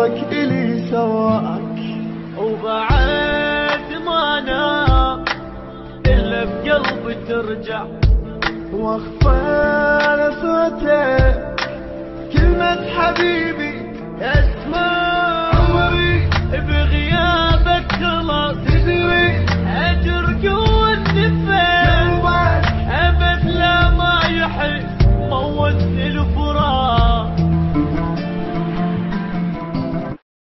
غيابك إلي سواك، وبعد ما نام إلا بقلبي ترجع، واخفى صوتك كلمة حبيبي اسمع عمري بغيابك خلاص